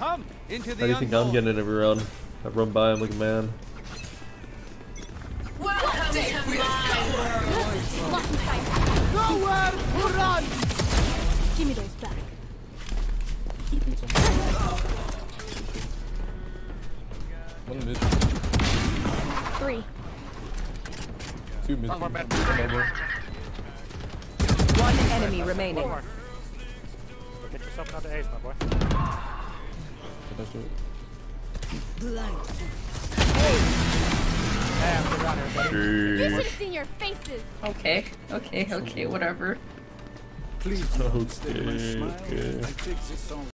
Come into the How do you think I'm getting it every round? I run by him like a man. Welcome to my world. Nowhere to run. Give me those back. One mid. 3. 2 mid. One enemy remaining. Get yourself another ace, my boy. That's it. Damn, good run here, buddy. You should have seen your faces. Okay, okay, okay, whatever. Please Okay, okay. fix this song.